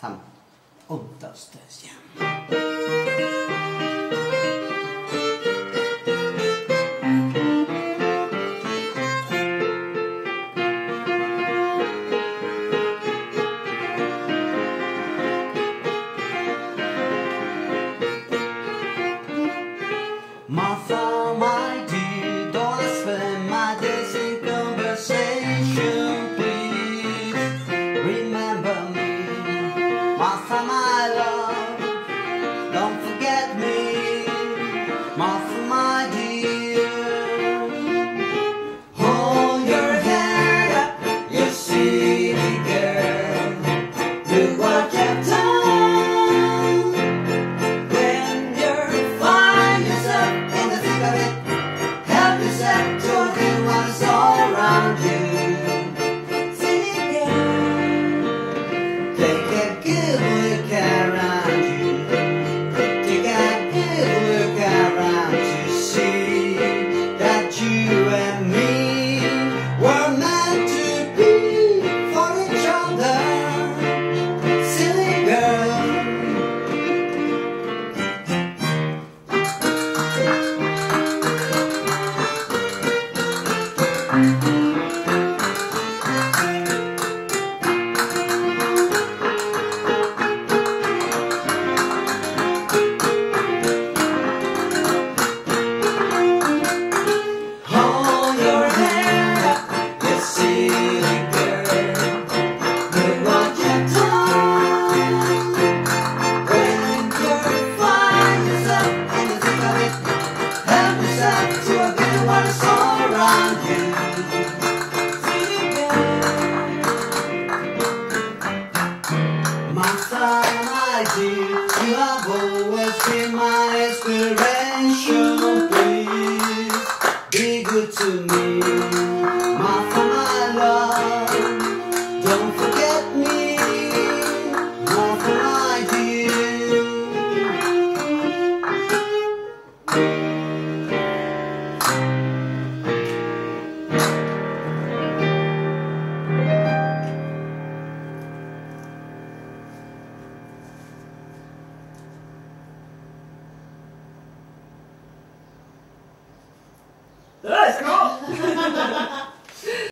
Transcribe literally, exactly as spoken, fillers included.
ทำ Unterstößchen. Martha, my dear, don't spend my days in conversation, please remember me. Martha, my love, don't forget me. Martha, my dear, hold your head up, you silly girl. Do what you've done. When you're fine yourself in the thick of it, help yourself to everyone's all around you. Silly girl, take a good look around you. Take a good look around to see that you and me were meant to be for each other. Silly girl. Hold your head up, you silly girl. Look what you've done. When you find yourself in the thick of it, help yourself to everyone that's all around you. Silly girl. Martha, my dear, you have always been my inspiration. Please be good to me. Martha, my love, don't forget me. Martha, my dear. Let's go!